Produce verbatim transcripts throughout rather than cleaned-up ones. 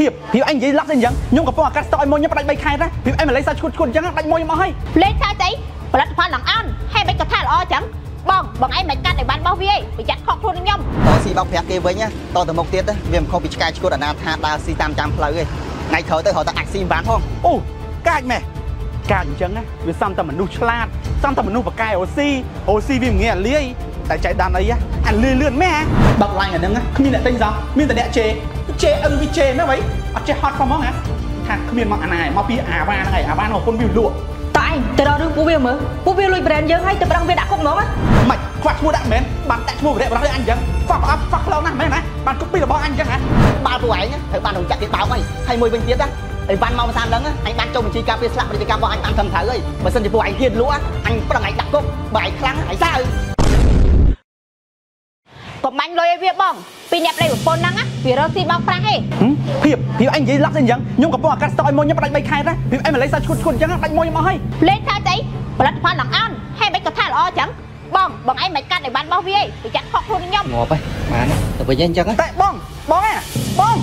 ភាពភាពអញនិយាយឡាក់ស្អីចឹងខ្ញុំកំពុងអាកាសស្ទើរឲ្យមកខ្ញុំផ្ដាច់បីខែណាភាពអញមិនលេងសាឈុតឈុតចឹងដាច់មកខ្ញុំអស់ហើយលេងថាស្អីផលិតផលឡើងអន់ហើយមិនក៏ថាល្អចឹងបងបងឯងមិនកាត់ឲ្យបានបោះវាឯងប្រយ័ត្នខកខ្លួនខ្ញុំតស៊ីបោកប្រាក់គេវិញតទៅមុខទៀតវាមិនខុសពីឆ្កែឈួតអាណាថាដើរស៊ីតាមចាំផ្លូវទេថ្ងៃក្រោយទៅរកតែអាចស៊ីបានផងអូកាចម៉េះកាចអញ្ចឹងណាវាសំតែមនុស្សឆ្លាតសំតែមនុស្សបកកែអូស៊ីអូស៊ីវាងាយលាយតែចៃដានអីអាលឿនលឿនម៉ែបាក់ឡាញអាហ្នឹងគ្មានអ្នកទិញសោះមានតែអ្នកជេជេអឹងវាជេមែនvậyអត់ចេះហត់ផងហ្មងណាថាគ្មានមកអាណាមកពីអាវ៉ាហ្នឹងហើយអាវ៉ានោះគុណវាលក់តើឯងទៅរករឿងពួកវាមើលពួកវាលួច brand យើងហើយទៅប្រឹងវាដាក់គុកហ្មងមិនខ្វះឈ្មោះដាក់មែនបានដាក់ឈ្មោះប្រេបរបស់អញអញ្ចឹងខ្វះប្រអប់ខ្វះផ្លូវណាស់មែនណាបានគុកពីរបស់អញអញ្ចឹងហ៎បាល់ពួកឯងត្រូវបានរំចាក់គេបោកហើយហើយមួយវិញទៀតណាអីវ៉ាន់មកមិនតាមដឹងអញបានចូលបញ្ជីការពារស្លាកពាណិជ្ជកម្មរបស់អញតាមត្រឹមត្រូវហើយបើសិនជាពួកឯងហ៊ានលក់អញប្រឹងឯងដាក់គុកបើឯងខ្លាំងឯងសើកុំបាញ់លុយឲ្យវាបងពីអ្នកប្តីប្រពន្ធហ្នឹងវារកស៊ីបោកប្រាស់ឯងភាពភាពអញនិយាយឡាក់ស្អីចឹងខ្ញុំកំពុងអាកាសស្ទើរឲ្យមកខ្ញុំផ្ដាច់បីខែណាភាពអញមិនលេងសាឈុតឈុតចឹងដាច់មកខ្ញុំអស់ហើយលេងថាស្អីផលិតផលឡើងអន់ហើយមិនក៏ថាល្អចឹងបងបងឯងមិនកាត់ឲ្យបានបោះវាឯងប្រយ័ត្នខកខ្លួនខ្ញុំងាប់ហើយបានទៅវិញអញ្ចឹងតែបងបងឯងបង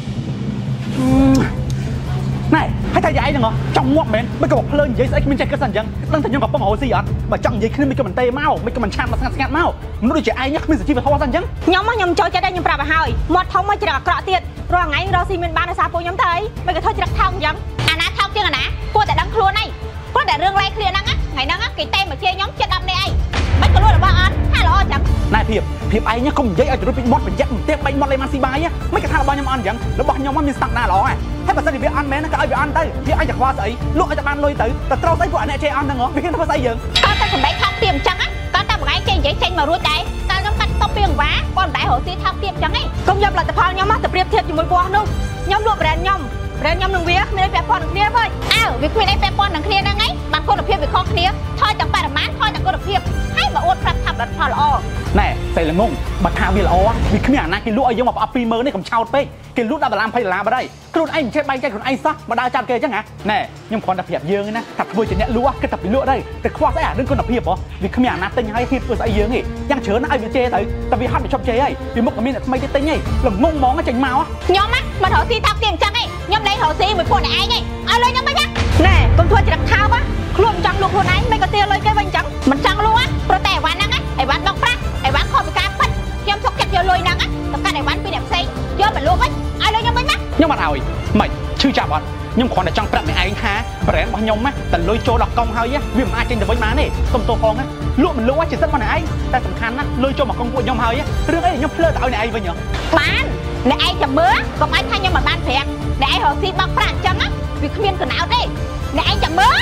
ណែហើយតែយាយហ្នឹងចង់ងាប់មែនមិនក៏ភ្លើងនិយាយស្អីគ្មានចេះគិតសិនអញ្ចឹងដឹងតែខ្ញុំកំពុងរកស៊ីអត់បើចង់និយាយគ្នាមិនក៏មិនទេមកមិនក៏មិនឆាតមកស្ងាត់ស្ងាត់មកមនុស្សដូចជាឯងគ្មានសុជីវធម៌សិនអញ្ចឹងខ្ញុំខ្ញុំចូលចិត្តតែខ្ញុំប្រាប់ឲ្យហើយមាត់ធំមកច្រកអាក្រក់ទៀតរាល់ថ្ងៃរកស៊ីមានបានដោយសារពួកខ្ញុំទៅអីមិនក៏ធ្វើច្រកថោកអញ្ចឹងអាណាថោកជាងអាណាពួកតែដឹងខ្លួនឯងគាត់តែរឿងឡែកគ្នាហ្នឹងថ្ងៃហ្នឹងគេតែមកជេរខ្ញុំចិត្តដល់នេះឯងមិនក៏លួចរបស់អត់ថាល្អចឹងណែភាពភាពឯងកុំនិយាយឲ្យទៅរួចពីមាត់បញ្ជាក់ផ្ទះបាញ់មាត់លេមកស៊ីបាយមិនក៏ថារបស់ខ្ញុំអត់អញ្ចឹងរបស់ខ្ញុំមានស្តង់ដារល្អហ៎ហើយបើសិនជាវាអន់មែនក៏ឲ្យវាអន់ទៅវាអញតែខ្វល់ស្អីលក់ឲ្យតែបានលុយទៅតែត្រូវស្អីពួកអ្នកជេរអន់ហ្នឹងវាគេធ្វើស្អីយើងគាត់តែសម្ដែងថោកទាបអញ្ចឹងគាត់តែបងឯងចេះនិយាយចេញមករួចដែរតែខ្ញុំកាត់តបពីអង្វាប៉ុន្តែរកស៊ីថោកទាបអញ្ចឹងឯងកុំយកផលិតផលខ្ញុំមកទៅប្រៀបធៀបជាមួយពួកនោះខ្ញុំលក់ brand ខ្ញុំ brand ខ្ញុំនឹងវាគ្មានអីពាក់ព័ន្ធនឹងគ្នាទេអើវាគ្មានអីពាក់ព័ន្ធនឹងគ្នាហ្នឹងឯងបានគុណភាពវាខុសគ្នាថយទាំងបរិមាណថយទាំងគុណភាពហើយបើអួតប្រាប់ថាផលិតផលល្អណែស្អីល្ងងបើថាវាល្អវាគ្មានអាណាគេលក់ឲ្យយើងមកប្រអប់ពីរម៉ឺននេះកុំឆោតពេកគេលក់ដល់ដុល្លារ20ដុល្លារបាត់ហើយខ្លួនឯងមិនចេះបែងចែកខ្លួនឯងសោះមកដើរចាប់គេអញ្ចឹងហ៎ណែខ្ញុំគ្រាន់តែប្រាប់យើងណាថាធ្វើជាអ្នកលក់គិតតែពីលក់ដែរតែខ្វះស្អីអារឿងគុណភាពហ៎វាគ្មានអាណាទិញឲ្យហ៊ានធ្វើស្អីយើងទេយ៉ាងច្រើនណាស់ឲ្យវាជេរទៅតែវាហត់វាឈប់ជេរហើយពីមុខក៏មានអ្នកថ្មីទៀតទិញហីល្ងងហ្មងចេញមកខ្ញុំណាមិនរកស៊ីថោកទាបអញ្ចឹងឯងខ្ញុំលេងរកស៊ីមួយពួកអ្នកឯងឯងឲ្យលុយខ្ញុំវិញណាណែកុំធ្វើច្រឹកថោកខ្លួនចង់លក់ខ្លួនឯងមិនក៏ទាលុយគេវិញអញ្ចឹងមិនចង់លក់ព្រោះតែអីវ៉ាន់ហ្នឹងអីវ៉ាន់បោកប្រាស់អីវ៉ាន់ខុសពីការពិតខ្ញុំសុកចិត្តយកលុយហ្នឹងទៅកាត់អីវ៉ាន់ពីអ្នកផ្សេងយកមកលក់វិញឲ្យលុយខ្ញុំវិញណាខ្ញុំអត់ឲ្យមិនឈឺចាប់អត់ខ្ញុំគ្រាន់តែចង់ប្រាប់អ្នកឯងថា brand របស់ខ្ញុំណាតែលុយចូលដល់កង់ហើយវាមិនអាចចេញទៅវិញបានទេសុំទោសផងណាលក់មិនលក់ជាសិទ្ធិរបស់អ្នកឯងតែសំខាន់ណាលុយចូលមកកង់ពួកខ្ញុំហើយរឿងអីខ្ញុំភ្លើទៅឲ្យអ្នកឯងវិញហ៎បានអ្នកឯងចាំមើលកុំឲ្យថាខ្ញុំមិនបានប្រាប់អ្នកឯងរកស៊ីបោកប្រាស់អញ្ចឹងវាគ្មានកណោតទេអ្នកឯងចាំមើល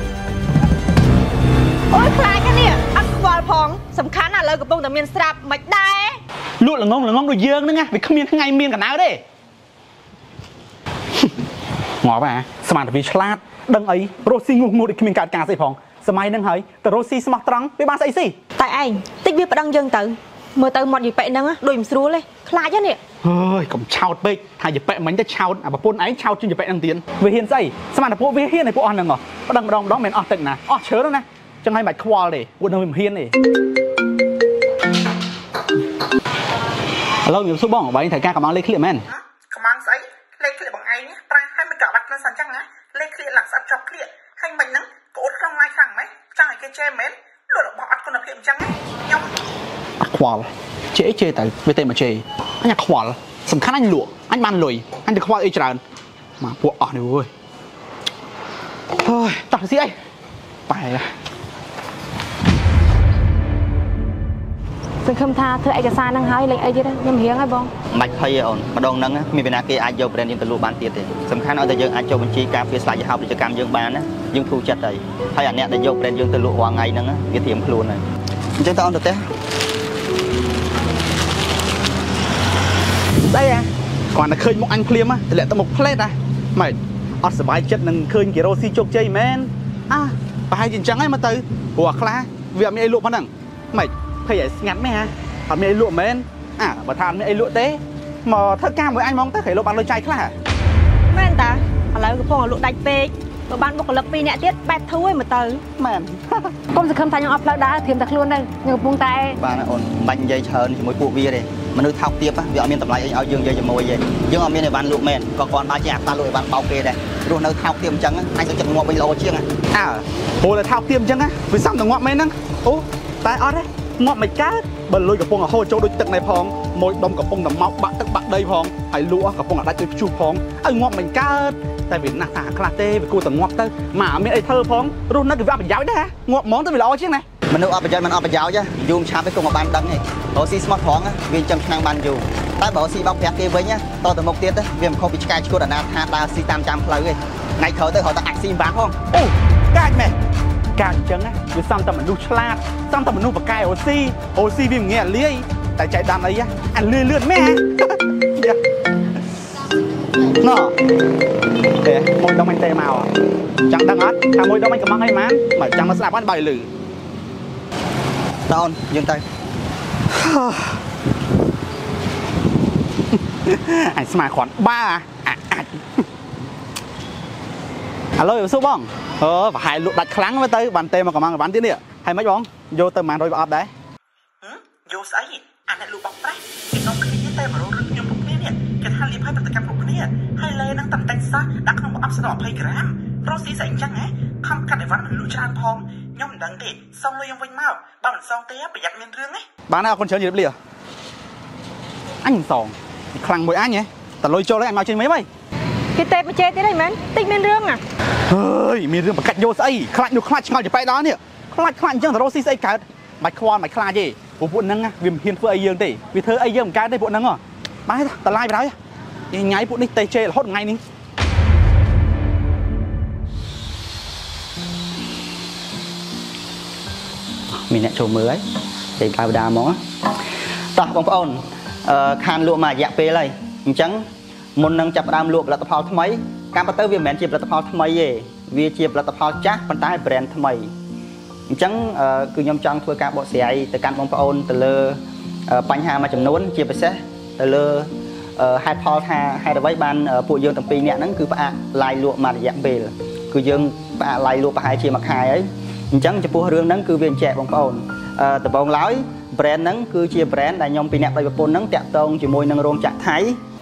អូយខ្លាចនេះអត់ខ្វល់ផងសំខាន់ណាស់ឥឡូវកំពុងតែមានស្រាប់មិនដែរលក់ល្ងងល្ងងដូចយើងហ្នឹងវាគ្មានថ្ងៃមានកណោតទេងាប់ហ่าស្មានតែវាឆ្លាតដឹងអីរស់ស៊ីងុះងុះដូចគ្មានកើតការស្អីផងសម័យហ្នឹងហើយទៅរស់ស៊ីស្មោះត្រង់វាបានស្អីស៊ីតែឯងតិចវាប្តឹងយើងទៅមើលទៅមាត់យីប៉ែហ្នឹងដូចមិនស្រួលទេខ្លាចហ្នឹងអើយកុំឆោតពេកថាយីប៉ែមិញទៅឆោតអាប្រពន្ធឯងឆោតជាងយីប៉ែហ្នឹងទៀតវាហ៊ានស្អីស្មានតែពួកវាហ៊ានឯពួកអស់ហ្នឹងប្តឹងម្ដងម្ដងមិនអស់ទឹកណាអស់ច្រើនណាចឹងហើយមិនខ្វល់ទេពួកនឹងវាមិនហ៊ានទេឥឡូវខ្ញុំសួរបងបើឯងត្រូវការកំងលេខឃ្លៀកមែនកំងស្អីលេខឃ្លៀកបងឯងប្រាំងឲ្យមិនក៏បាត់ខ្លួនសិនចឹងណាលេខឃ្លៀកឡើងស្អិតជាប់ឃ្លៀកហើយមិញហ្នឹងក៏អត់ក្នុងឡាយខ្លាំងម៉េចចង់ឲ្យគេជេរមែនលក់របស់អត់គុណភាពអញ្ចឹងខ្ញុំអត់ខ្វល់ជេរជេរទៅវាតែមកជេរអញខ្វល់សំខាន់អញលក់អញបានលុយអញទៅខ្វល់អីច្រើនមកពួកអស់នេះអើយអើយតោះទៅស៊ីអីបែរសង្ឃឹមថាធ្វើឯកសារហ្នឹងហើយលេខអីទៀតខ្ញុំរៀងហើយបងមិនបាច់ភ័យទេអូនម្ដងហ្នឹងមានវិណាគេអាចយក brand យើងទៅលក់បានទៀតទេសំខាន់ឲ្យតែយើងអាចចូលបញ្ជីការពារស្លាកយីហោពាណិជ្ជកម្មយើងបានណាយើងធូរចិត្តហើយហើយអាអ្នកដែលយក brand យើងទៅលក់រាល់ថ្ងៃហ្នឹងវាត្រៀមខ្លួនហើយអញ្ចឹងតើអូនទៅផ្ទះស្អីហ៎គ្រាន់តែឃើញមុខអញភ្លាមតម្លាក់ទៅមុខផ្លេតហ៎ម៉េចអត់សុបាយចិត្តនឹងឃើញគេរស់ស៊ីជោគជ័យមែនអ่ะប្រហែលជាអញ្ចឹងហើយមកទៅព្រោះអាខ្លះវាអត់មានអីលក់ប៉ុណ្ណឹងម៉េចភ័យឲ្យស្ងាត់មែនហ៎អត់មានអីលក់មែនអាបើថាអត់មានអីលក់ទេមកធ្វើការមួយអញហ្មងទៅគេលក់បានលុយចាយខ្លះមែនតាឥឡូវកំពុងលក់ដាច់ពេកបើបានបុគ្គលិកពីរនាក់ទៀតបែបធូរឯមកទៅមែនគុំសង្ឃឹមថាខ្ញុំអត់ផ្លូវដើរធៀមតែខ្លួនទៅខ្ញុំកំពុងតែបានអូនមិនបាច់និយាយច្រើនជាមួយពួកវាទេមនុស្សថោកទាបវាអត់មានតម្លៃអីឲ្យយើងយកជាមួយទេយើងអត់មានអីវ៉ាន់លក់មែនក៏គាត់បើជាអាតាលក់អីវ៉ាន់បោកគេដែររស់នៅថោកទាបអញ្ចឹងអញទៅចិត្តងាប់វិញល្អជាងអើហូរតែថោកទាបអញ្ចឹងវាសំតែងាប់មែនហ្នឹងអូតែអត់ទេងាប់មិនកើតបើលុយកំពុងហូរចូលដូចទឹកនេះផងមួយដុំកំពុងតែមកបាក់ទឹកបាក់ដីផងហើយលក់កំពុងតែដាច់ដូចព្យុះផងឲ្យងាប់មិនកើតតែវាណាស់ថាខ្លះទេវាគួរតែងាប់ទៅមកអត់មានអីធ្វើផងរស់នៅគេវាប្រយោជន៍ដែរងាប់ហ្មងទៅវាល្អជាងណាមនុស្សអត់ប្រយោជន៍មិនអត់ប្រយោជន៍យូរឆាប់ទៅគង់បានដឹងទេរស់ស៊ីស្មោះត្រង់វាចាំឆ្នាំបានយូរតែបើស៊ីបោកប្រាក់គេវិញតទៅមុខទៀតវាមិនខុសពីឆ្កែឈួតអាណាថាដើរស៊ីតាមចាំផ្លូវទេថ្ងៃក្រោយទៅរត់តែអាចស៊ីបានផងអូកាចមែនកាចអញ្ចឹងវាសំតែមនុស្សឆ្លាតសំតែមនុស្សបកកែអូស៊ីអូស៊ីវាងាយលាយតែចៃដាំអីអាលឿនលឿនមែនណ៎ទេមួយដុំអញទេមកចង់ដឹងអត់ថាមួយដុំអញកំងអីម៉ានបើចង់មកស្ដាប់អត់បើលឺតោនយើងទៅអញស្មាគ្រាន់បាអាចឥឡូវសួរបងអឺប្រហែលលក់ដាច់ខ្លាំងទៅបានទេមកកំងបានទៀតនេះហើយមិនបងយកទៅប៉ុន្មានរយប្រអប់ដែរយកស្អីអាអ្នកលក់បោកប្រាស់គេនាំគ្នាតែមករករឿងខ្ញុំពុកគ្នានេះគេថាលៀបឲ្យប្រតិកម្មពុកគ្នាហើយលេនឹងតែតែសោះដាក់ក្នុងអប់សដ20ក្រាមរស់ស៊ីស្អីអញ្ចឹងហ៎ខំកាត់អីវ៉ាន់មិនលក់ច្រើនផងខ្ញុំមិនដឹងទេសុំលុយខ្ញុំវិញមកបើមិនសងទេប្រយ័ត្នមានរឿងហ៎បានអរគុណច្រើនជម្រាបលាអញមិនសងខ្លាំងមួយអញហ៎តលុយចូលហើយអញមកចេញមិនហីគេទេមកជេទៀតហីមែនតិចមានរឿងណាហើយមានរឿងបកាច់យកស្អីខ្លាច់នោះខ្លាច់ឆ្ងល់ចប៉ែដល់នេះខ្លាច់ខ្លាច់អញ្ចឹងតរស់ស៊ីស្អីកើតមិនខ្វល់មិនខ្លាចទេពួកពួកហ្នឹងវាមិនហ៊ានធ្វើអីយើងទេវាធ្វើអីយើងមិនកើតទេពួកហ្នឹងបានតឡាយបណ្ដោយញ៉ៃពួកនេះតេជេរហូតថ្ងៃនេះមានអ្នកចូលមើលហើយតែកាវដាហ្មងតោះបងប្អូនអឺខានលក់មករយៈពេលហើយអញ្ចឹងមុននឹងចាប់ដើមលក់ផលិតផលថ្មីការពិតទៅវាមិនមែនជាផលិតផលថ្មីទេវាជាផលិតផលចាស់ប៉ុន្តែ brand ថ្មីអញ្ចឹងគឺខ្ញុំចង់ធ្វើការបកស្រាយទៅកាន់បងប្អូនទៅលើបញ្ហាមួយចំនួនជាពិសេសទៅលើហេតុផលថាហេតុអ្វីបានពួកយើងទាំងពីរនាក់ហ្នឹងគឺផ្អាកឡាយលក់មករយៈពេលគឺយើងផ្អាកឡាយលក់ប្រហែលជាមួយខែហើយអញ្ចឹងចំពោះរឿងហ្នឹងគឺវាអញ្ចែកបងប្អូនដំបូងឡើយ brand ហ្នឹងគឺជា brand ដែលខ្ញុំពីអ្នកដៃប្រពន្ធហ្នឹងតាក់ទងជាមួយនឹងរោងចក្រថៃ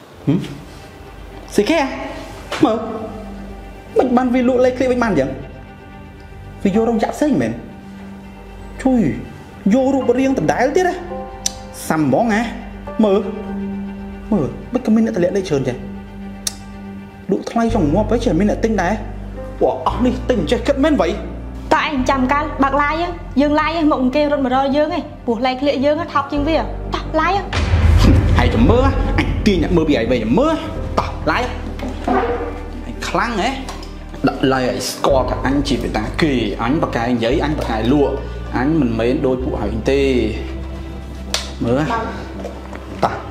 ស៊ីគេមើលមិនបានវាលក់លេខឃ្លីវិញបានអញ្ចឹងវាយករោងចក្រផ្សេងមែនជួយយករូបរាងដដែលទៀតណាសាំហ្មងហ៎មើលមើលមិនក៏មានអ្នកតម្លាក់លេខច្រើនចេះលក់ថ្លៃចង់ងាប់ទៅចេះមានអ្នកទិញដែរពួកអស់នេះទិញចេះគិតមែនវ៉ៃតើឯងចាំកាលបាក់ឡាយយើងឡាយមកគេរត់មករកយើងឯងពោះលេខឃ្លៀកយើងថប់ជាងវាតោះឡាយហើយចាំមើលអញទាញអ្នកមើលពីឯងវិញមើលតោះឡាយអញខ្លាំងហ៎ដាក់ឡាយឲ្យស្គាល់ថាអញជាបេតាគេអញបកកែនិយាយអញបកកែលក់អញមិនមែនដូចពួកហើយទេមើលតោះ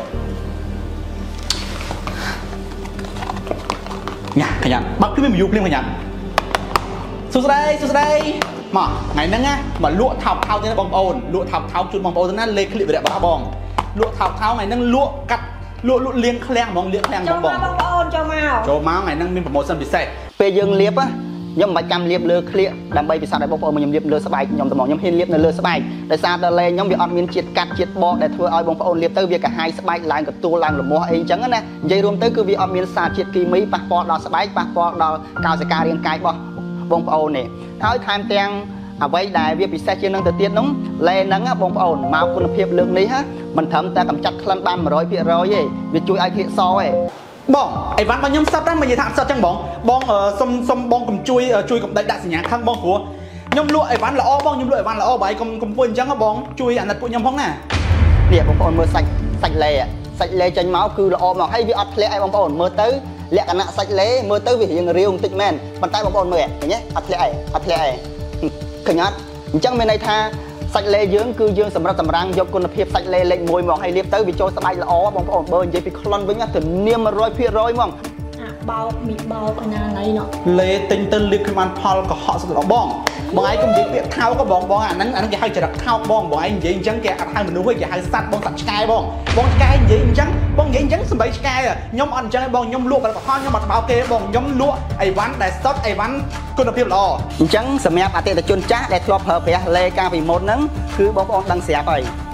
ញ៉ាកញ្ញាបើគឺមានយូរភ្លាមកញ្ញាសួស្ដីសួស្ដីមកថ្ងៃហ្នឹងណាមកលក់ថោកថោកទេបងប្អូនលក់ថោកថោកជូនបងប្អូនទៅណាលេខឃ្លីបវិរៈរបស់បងលក់ថោកថោកថ្ងៃហ្នឹងលក់កាត់លក់លក់លៀងឃ្លាំងហ្មងលៀងឃ្លាំងបងបងបងប្អូនចូលមកចូលមកថ្ងៃហ្នឹងមានប្រូម៉ូសិនពិសេសពេលយើងលាបខ្ញុំមិនបាច់ចាំលាបលើឃ្លៀកដើម្បីពិសោធន៍ឲ្យបងប្អូនខ្ញុំលាបលើស្បែកខ្ញុំតែមកខ្ញុំហ៊ានលាបនៅលើស្បែកដោយសារតែលេខ្ញុំវាអត់មានជាតិកាត់ជាតិបកដែលធ្វើឲ្យបងប្អូនលាបទៅវាកាហាយស្បែកឡើងកទួលឡើងលមាស់អីអញ្ចឹងណានិយាយរួមទៅគឺវាអត់មានសារជាតិគីមីប៉ះពាល់ដល់ស្បែកប៉ះពាល់ដល់កោសិការាងកាយរបស់បងប្អូននេះហើយថែមទាំងអ្វីដែលវាពិសេសជាងនឹងទៅទៀតនោះលេហ្នឹងបងប្អូនមកគុណភាពលើកនេះហ่ะមិនត្រឹមតែកម្ចាត់ក្លិនបានone hundred percentទេវាជួយឲ្យឃ្លៀកសទេបងអីវ៉ាន់របស់ខ្ញុំសត្វហ្នឹងមិននិយាយថាអត់សត្វចឹងបងបងសុំសុំបងកុំជួយជួយកំដេចដាក់សញ្ញាខឹងបងព្រោះខ្ញុំលក់អីវ៉ាន់ល្អបងខ្ញុំលក់អីវ៉ាន់ល្អបើឯងកុំកុំពួយអញ្ចឹងបងជួយអាណិតពួកខ្ញុំផងណានេះបងប្អូនមើលសាច់សាច់លេសាច់លេចេញមកគឺល្អមកហើយវាអត់ធ្លាក់ឯងបងប្អូនមើលទៅលក្ខណៈសាច់លេមើលទៅវារៀងរាវបន្តិចមែនប៉ុន្តែបងប្អូនមើលឃើញទេអត់ធ្លាក់ឯងអត់ធ្លាក់ឯងឃើញអត់អញ្ចឹងមានន័យថាសាច់លេយើងគឺយើងសម្រាប់សម្រាំងយកគុណភាពសាច់លេលេខមួយមកឲ្យលាបទៅវាចូលស្បែកល្អបងប្អូនបើនិយាយពីក្លិនវិញទៅនាមone hundred percentហ្មងអាបោកមីបោកអណាណៃណោះលេទិញទៅលាបគ្មានផលកុហកស្ដាប់បងបងឯងកុំនិយាយពាក្យថោកបងបងអាហ្នឹងអាហ្នឹងគេហៅចរិតថោកបងបងឯងនិយាយអញ្ចឹងគេអត់ហៅមនុស្សទេគេហៅសត្វបងសត្វឆ្កែបងបងឆ្កែនិយាយអញ្ចឹងបងនិយាយអញ្ចឹងសំបីឆ្កែខ្ញុំអត់អញ្ចឹងបងខ្ញុំលក់ផលិតផលខ្ញុំអត់បោកគេបងខ្ញុំលក់អីវ៉ាន់ដែលសុទ្ធអីវ៉ាន់គុណភាពល្អអញ្ចឹងសម្រាប់អតិថិជនចាស់ដែលធ្លាប់ប្រើប្រាស់លេកាលពីមុនហ្នឹងគឺបងប្អូនដឹងស្រាប់ហើយ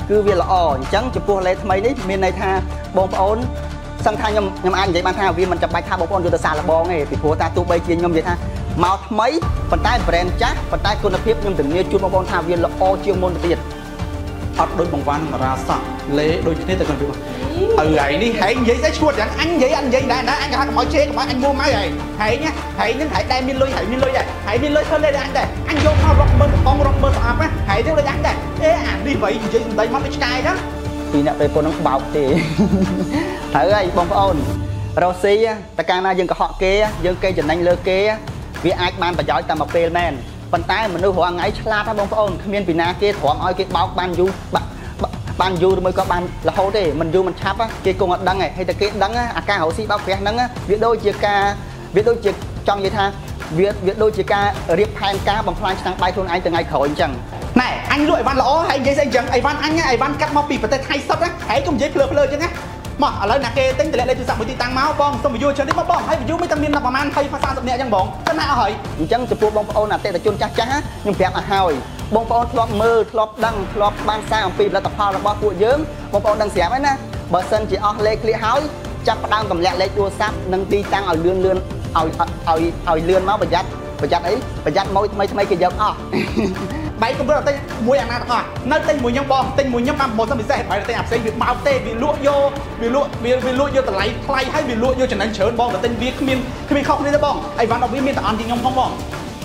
cứ việc là ồ chẳng chụp bùa lấy mấy đấy miền này tha bông ổn sang thay nhầm nhầm anh vậy ban tha vì mình chụp bài tha bông ổn từ xa là bò này thì bùa ta tu bay chia nhầm vậy tha màu mấy phần tay brand chắc phần tay con tiếp nhưng từng nghe chút bông ổn tha vì là o chuyên môn tiền ọt đôi bằng văn mà ra sẵn lễ đôi thế tại cần việc ừ ấy đi hãy giấy sẽ chuột chẳng anh giấy anh giấy đã đã anh có mọi chế của anh mua máy này hãy nhá hãy những hãy đem min lôi hãy min lôi này hãy min lôi hơn lên anh đây anh vô mau rock bơm con rock bơm áp á hãy theo lên anh đây ê à đi vậy giấy đấy mất cái sky đó thì nè đây con nó bọc thì thử ơi bông ôn Rossi ta càng na dân có họ kia dân cây trình anh lơ kia vì ai ban và giỏi ta một pê men phần tay mình nuôi hoàng ấy la ta bông ôn miền Việt Nam kia thoáng oi kia bao ban du ban du mới có ban là hậu để mình du mình chắp á kia cùng đăng này hay là kia đăng á ca hậu si bao khỏe đăng á việc đôi chia ca việc đôi chia trong vậy tha việc việc đôi chia ca riệp hai ca bằng fly sang bay thôn anh từ ngày khởi chẳng này anh lụi văn lỗ hay giấy xanh chẳng ai văn anh nhá ai văn cắt mau bì phải thay sắp á hãy cùng giấy phơi phơi chứ nhá mà ở đây là kê tính tỷ lệ đây tôi sắm một tí tăng máu bong xong rồi vui cho đến bong hay vui mấy tâm niên làประมาณ hay pha sa tập nhẹ chẳng bong cái nào hỏi chẳng chụp bông ôn là tên là chôn chắc chắn nhưng đẹp à hỏi bông ôn lọp mơ lọp đăng lọp ban sang pì là tập phao là bao cuộn dướng bông ôn đăng xẻ ấy nè bờ sân chỉ o lê clear house chắc đang cầm lẹ lê chua sáp nâng ti tăng ở lươn lươn ở ở ở lươn máu bật giặt bật giặt ấy bật giặt môi mấy mấy cái dấu à bảy công rất là tên mùi ăn nào thôi nơi tên mùi nhông bom tên mùi nhông năm một trăm mười xe phải là tên áp xây việc máu tê vì lụa vô vì lụa vì vì lụa vô từ lấy play hay vì lụa vô trở nên chớn bom là tên việc miên khi mình không đi ra bom ai văn đọc viết miên là ăn thì nhông không bom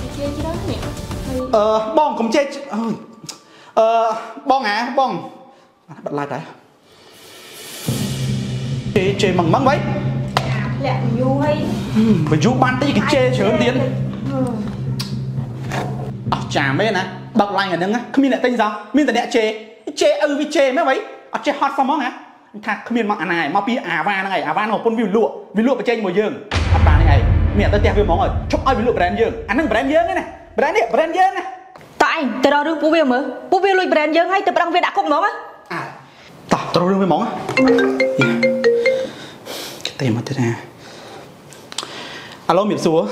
ờ bom cũng chết ờ bom à bom bật lại cái chê chê bằng mắng vậy lẹ du hay phải du ban tới cái chê chớn tiến chả mấy nè bật lại ở nâng á không biết là tên sao mình là đẹp chê chê ư vì chê mấy vậy ở chê hot sao món hả thà không biết mặc anh này mau pi à va này à va nó con view lụa vì lụa cái chê mùi dương ở bàn này mẹ tới tè với món rồi chúc ai vì lụa brand dương anh đang brand dương này brand này brand dương này tại từ đó đừng phú viên mới phú viên lùi brand dương hay từ đăng viên đã không món á à tao tao đừng với món á cái tên mà thế này alo miệng xúa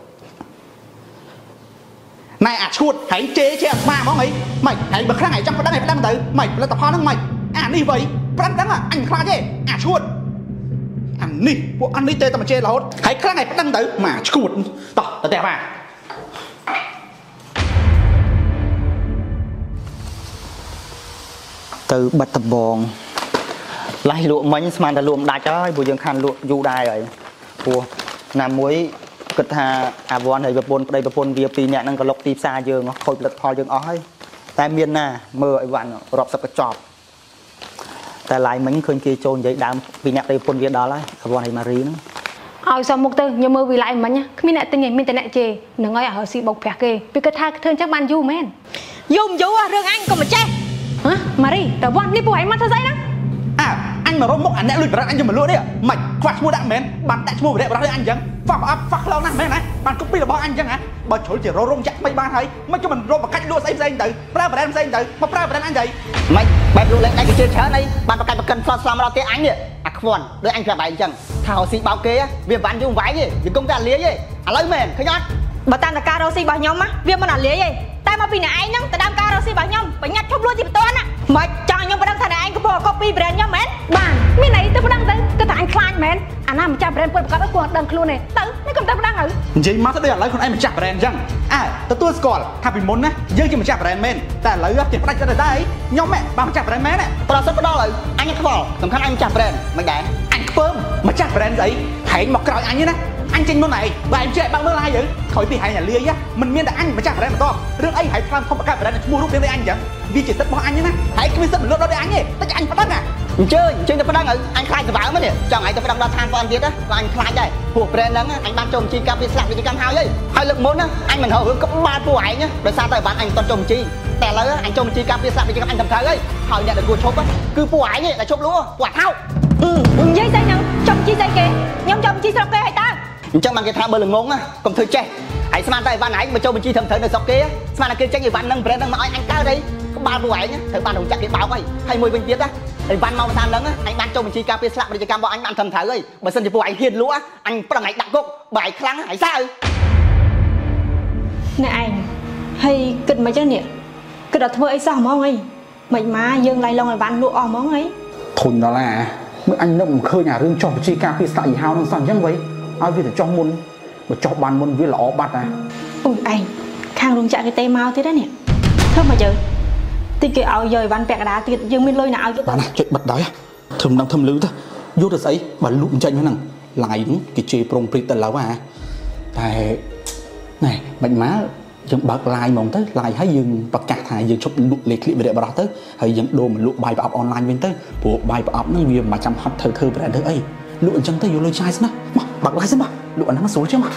này à chuột hãy chế chế mà món ấy mày hãy bật kháng này trong cái đăng này phải đăng tự mày là tập hoa nước mày à đi vậy đăng đăng à anh khai chứ à chuột anh đi bộ anh đi tê tao mà chê là hốt hãy kháng này phải đăng tự mà chuột tao tao đẹp à từ bật tập bòn lại lụa mấy mà đã lụa đại cho bùi dương khăn lụa du đai rồi của làm muối cực hà à vòn này bồn đây bồn việc tì nhẹ năng có lộc tì xa dương nó khôi lật thoi dương ói tại miền nà mưa ấy vạn rọp sập cái chọp tại lại mấy khơi kia trôn giấy đám vì nhẹ đây bồn việc đó đấy à vòn này mà rí nữa hỏi sao một từ nhiều mưa vì lại mà nhá mình lại tình hình mình tại lại chê đừng nói ở xì bọc phèo kê vì cái thai thương chắc ban du men dùng du à riêng anh còn mà chê hả Marie tao vòn đi bùa anh mắt thơ giấy đó à anh mà rốt mốc anh nè lùi anh cho mình lúa đi mày phát mua đạn mến bạn đã mua về đẹp đó anh chẳng phát áp phát lâu nè mến này bạn cũng biết là bao anh chẳng hả bao chỗ chỉ rô rung chắc mấy ban thấy mấy cho mình rô một cách lúa xây xây tự ra và đem xây tự mà ra và đem anh vậy mày bạn lúa lên anh cái chơi chớ này bạn phải cần flash làm đó cái anh vậy à vòn đứa anh phải bài chẳng thảo xị bao kế việc bạn dùng váy gì vì công ta lía gì à lấy mền khơi nhót bà ta là caro xì bảo nhóm á việc mà là lía gì ta mà vì này anh nhá ta đam caro xì bảo nhóm phải nhặt chốc luôn gì toán á mày chọn nhóm đang thằng này anh có copy brand nhóm mến bạn mi này tôi đang tới cái thằng anh client mến anh làm chạm brand quên có quên đăng luôn này tới mấy công ty đang ở vậy mà tới đây là lấy con anh mà chạm brand chẳng à tôi tôi score thà vì muốn á dương chỉ mà chạm brand mếnแต่lấy á tiền bắt ra đây nhóm mẹ ba mà chạm brand mến này tao sắp đó rồi anh không bỏ tầm khăn anh chạm brand mày đẻ anh phơm mà chạm brand ấy hãy mặc còi anh như này anh trên món này và em chơi bằng mơ lai vậy khỏi bị hại nhà lia á mình miên là anh mà chắc phải mà to riêng ấy hãy làm không phải cái phải mua lúc đến đây anh chẳng vì chỉ tất bỏ anh nhé nè hãy cái mình lúc đó để anh nhỉ tất cả anh phải đăng à chơi chơi được phải đăng ở anh khai từ báo mới nè chọn anh phải đăng ra than con viết á và anh khai đây thuộc brand đó anh ban trồng chi cam slap với cam hao ấy hai lực muốn á anh mình hậu hướng có ba bộ ảnh nhá rồi sao tại bạn anh toàn trồng chiแต่แล้วanh trồng chi cam slap với cam anh thầm thờ ấy hỏi nhận được cua chốt á cứ bộ ảnh nhỉ là chốt lúa quả thao ừ dây dây nhá trồng chi dây kì nhóm trồng chi sao kê hay ta chẳng bằng cái thang bơ lửng ngông á còn thôi che hãy xem tay van ấy mà cho mình chi thầm thở được sọc kia xem là kia tranh gì van nâng brand nâng nói anh cao đây có ba bộ ấy nhá thử ban đồng chặt cái báo vậy hay môi bên viết á thì van mau san nâng á anh ban cho mình chi cà phê slap để cho cam bọn anh ban thầm thở ơi bởi sân thì bộ ảnh hiền lúa anh bắt đầu ngày đặt cốc bài kháng hãy sao nè anh hay kịch mà chứ nè kịch đặt thưa ấy sao không anh mình má dương lại lòng là bạn lụa món ấy thùng đó là mới anh nó cũng khơi nhà rương cho chi cà phê sài hào nó sản chẳng vậy ai biết cho môn mà cho bàn môn với lọ bát à ôi anh khang luôn chạy cái tay mau thế đấy nè thơm mà chờ thì cái áo dời van bẹt đá tiệt dương mình lôi nào cho bạn chuyện bật đói thơm đang thơm lứ thôi vô được sấy và lụm chạy như năng lại những cái chê prong prít tận lâu à tại này bệnh má dân bật lại mong tới lại hãy dừng bật cắt hại dừng chụp lụm liệt liệt về để bảo tới hãy dừng đồ mà lụm bài bảo online bên tới bộ bài bảo nó vì mà chăm hot thơ thơ về đây ấy lụm chân tới vô lôi chai nó bật lại xem mà lụm nó số chứ mà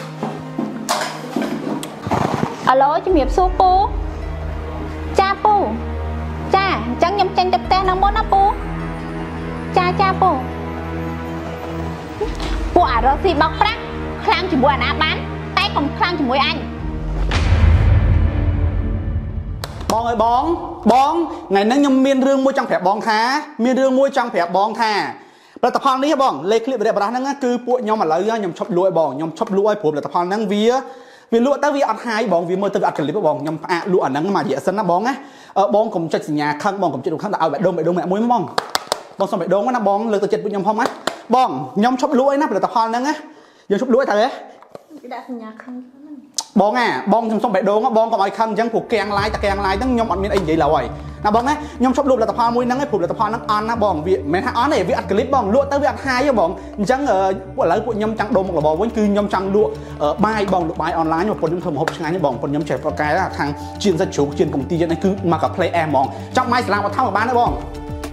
alo chị miệp su pu cha pu cha chẳng nhầm tranh tập tên nó muốn nó pu cha cha pu pu à rồi thì bọc rác khang chỉ buồn à bán tay còn khang chỉ mỗi anh bong ơi bong bong ngày nay nhâm miên rương môi trong phẹp bong thá miên rương môi trong phẹp bong thà là tập phongนี้bongเลขคลิปแบบนั้นนะคือพวกยอมมาเลยยอมชอบรวยบองยอมชอบรวยผมแต่tập phongนั้นเวียvì lụa ta vì ăn hai bong vì mơ từ ăn clip bong nhom à lụa nắng mà dễ sân nó bong á bong cùng chạy nhà khang bong cùng chạy được khangเอาแบบđôngแบบđông mẹ muối bong bong xongแบบđông á nó bongเลยtừ chạy bụi nhom phong á bong nhom chop lụaนะเป็นtập phongนั้นáยังchop lụa tại đấy bong à bong xongแบบđông á bong còn ai khang chẳngผูกแกงลายแต่แกงลายตั้งnhomอันมีไอ้ใหญ่เหล่าไอ้นะบองนะยอมชอบรูปแต่พอมุ้ยนั่งให้ผูกแต่พอนั่งอันนะบองวิแม่ฮะอันไหนวิอัดคลิปบองลวดแต่วิอัดไฮยังบองจังเออพวกเราพวกยอมจังโดมกับบองวันคือยอมจังลวดเออใบบองลวดใบออนไลน์คนยอมทำหกงานนี่บองคนยอมแชร์โปรแกรมทางจีนสัจจุจีนกลุ่มตีนั่นคือมากับเพลย์แอร์มองจังไม้สลามมาเท่ากับบ้านนะบอง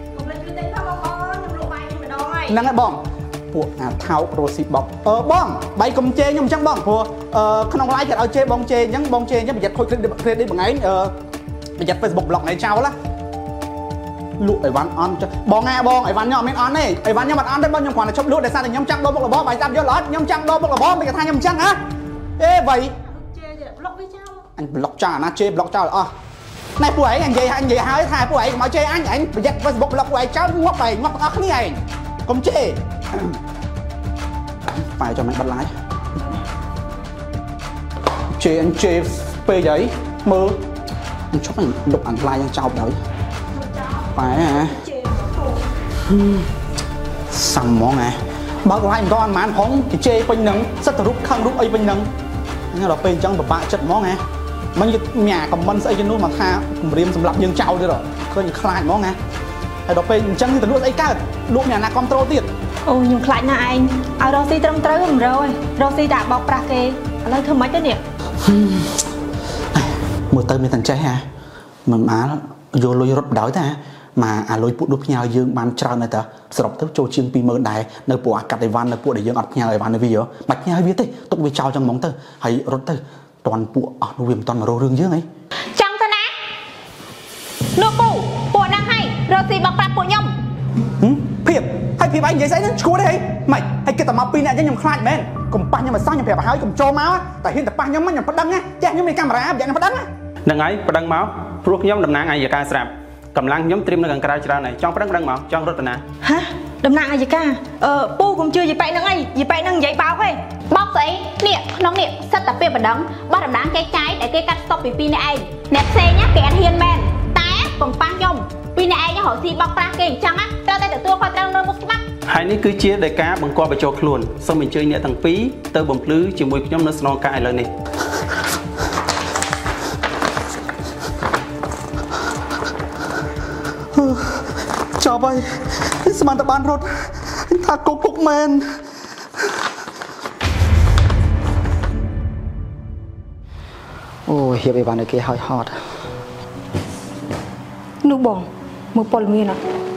นั่งให้บองพวกอ่าเท้าโรซิบอกเออบองใบกลมเจยอมจังบองพวกเออขนมไล่จะเอาเจบองเจยังบองเจยังไปยัดคุยเครดิตเครดิตแบบไงเออไปยัดเฟซบุ๊กบล็อกในเจ้าละlụaไอ้วันอันจะบองไงบองไอ้วันเนี่ยไม่อันนี่ไอ้วันเนี่ยมันอันได้บ้างยังขวัญชอบลวดแต่ซาแต่ยำจังโดนพวกเราบ้าไปตามยอดล้อยำจังโดนพวกเราบ้าไปกระทายยำจังฮะเอ๊ะvậy anh block cha na chê block cha à này phụ ấy anh vậy anh vậy hai thai phụ ấy mà chê anh anh bây giờ Facebook block phụ ấy cháu ngóc này ngóc ác này anh không chê phải cho mày bắt lái chê anh chê phê giấy mơ anh chúc anh đục ảnh like anh chào đấy phải à sầm món à bác lại có ăn mán phóng thì chê quanh nắng rất là rút khăn rút ấy quanh nắng nghe là bên trong một bạn chật món à mấy nhà còn mân sẽ cho nó mà tha riêng sầm lập dương trâu rồi khơi những khai món à hay đó bên chân thì luôn ấy cả luôn nhà là control tiền ôi những khai na anh ở đâu si trông tới rồi đâu si đã bọc ra kê lấy thơm mấy cái nè mùa tây mình thành trái à mà má vô lôi rốt đói ta mà à lôi bút đốt nhau dương ban trao này ta sập tới châu chiên pi mơ đại nơi bộ cắt đại van nơi bộ để dương ọt nhau đại van nơi video bạch nhau biết đấy tục về trao trong móng tơ hay rốt tơ toàn bộ ở nuôi viêm toàn mà rô rương dương ấy chẳng thế nào nước bộ bộ đang hay rồi gì bọc bạc bộ nhom phiệp hay phiệp anh vậy sẽ nó chúa đấy mày hay cái tầm máu pin này cho nhầm khai men cùng ba nhưng mà sao nhầm phiệp hái cùng cho máu tại hiện tại ba nhóm nhầm phát đăng á chắc nhóm này camera vậy nó phát đăng á đằng ấy phát đăng máu ruột nhóm đầm nang ai giờ ca sạp cầm lăng nhóm stream nó gần cái ra này trong phát đăng đăng máu trong rất là nè hả đầm nang ai giờ ca ờ pu cũng chưa gì bay năng ấy gì bay năng giấy báo ấy bóc giấy niệm nó niệm rất tập biệt và đắng bắt đầm nang cái trái để cái cắt stop vì pin này anh nẹp xe nhá kẻ hiền men té cùng ba nhom pin này anh nhá hỏi gì bóc ra kềnh trắng á ra tay để tua khoai trăng nơi bốc mắt hai ní cứ chia đại cá bằng qua và cho luôn xong mình chơi nhẹ thằng pí tơ bầm lứ chỉ mùi nhóm nó sno cài lên này chào bay xem tập ban rồi thà cục cục men ôi hiệp bạn này kia hơi hot nước bỏng một bồn miên à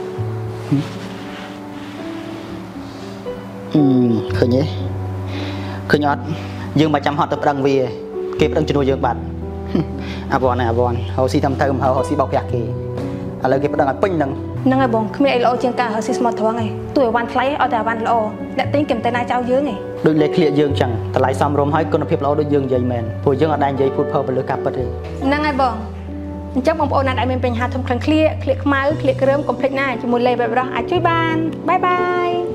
ừm khơi nhé khơi nhót dương mà chăm hot tập đăng vì kịp đăng cho nuôi dương bạn à bọn này à bọn họ si thầm thầm họ họ si bọc giặc kì à lời kịp đăng ở pin đăng năng ai bong không ai lo chuyện cả họ si smart thoáng này tuổiวันไฟเอาแต่วันlo đã tính kiểm tay này trao dưới này ដូចលេខឃ្លៀកយើងចឹងតម្លៃសមរម្យហើយគុណភាពល្អដូចយើងនិយាយមែនព្រោះយើងអត់ដែរនិយាយพูดเพ้อไปលើការពិតទេ năng ai bong អញ្ចឹងបងប្អូនណាដែលមានបញ្ហាធំខ្លាំងឃ្លៀកឃ្លៀកខ្មៅឃ្លៀកក្រើមកុំភ្លេចណាជាមួយលេខបែបរស់អាចជួយបានបាយបាយ